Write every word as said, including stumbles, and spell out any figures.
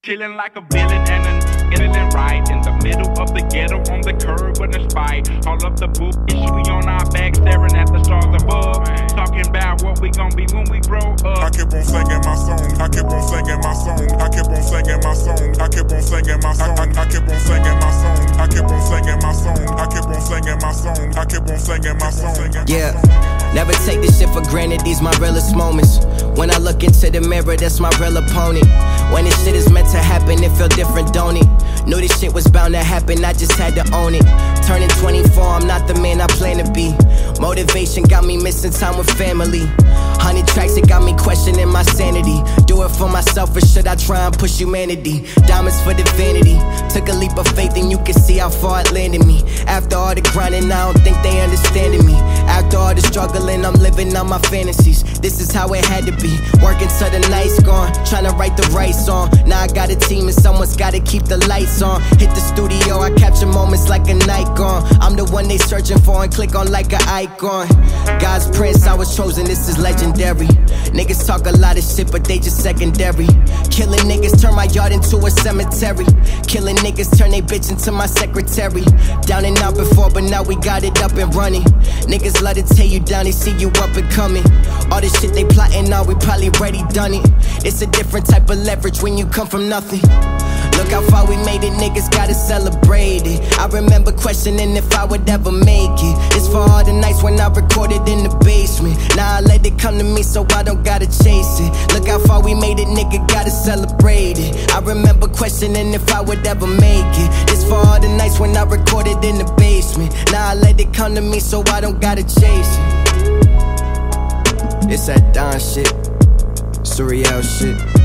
Chillin' like a villain and a feeling right in the middle of the ghetto on the curb with a spy. All of the book issue we on our back, staring at the stars above. Talking about what we gon' be when we grow up. I keep on singing my song. I keep on singing my song. I keep on singing my song. I keep on singing my song. I, I keep on singing my song. I keep on singing my song. I keep on singing my song. I keep on singing my song. Yeah, never take this shit for granted. These my realest moments. When I look into the mirror, that's my real opponent. When this shit is meant to happen, it feel different, don't it? Knew this shit was bound to happen, I just had to own it. Turning twenty-four, I'm not the man I plan to be. Motivation got me missing time with family. Hundred tracks, it got me questioning my sanity. Do it for myself or should I try and push humanity? Diamonds for the vanity. Took a leap of faith and you can see how far it landed me. After all the grinding, I don't think they understanding me. After all the struggling, I'm living on my fantasies. This is how it had to be. Working till the night's gone, trying to write the right song. Now I got a team and someone's gotta keep the lights on. Hit the studio, I capture moments like a night gone. I'm the one they searching for and click on like an icon. God's prince, I was chosen, this is legendary. Niggas talk a lot of shit, but they just secondary. Killing niggas turn my yard into a cemetery. Killing niggas turn they bitch into my secretary. Down and out before, but now we got it up and running. Niggas love to tear you down, they see you up and coming. All this shit they plotting on, we probably already done it. It's a different type of leverage when you come from nothing. Look how far we made it, niggas gotta celebrate it. I remember questioning if I would ever make it. It's for all the nights when I recorded in the basement. Now I let it come to me so I don't gotta chase it. Look how far we made it, nigga, gotta celebrate it. I remember questioning if I would ever make it. It's for all the nights when I recorded in the basement. Now I let it come to me so I don't gotta chase it. It's that Don shit, surreal shit.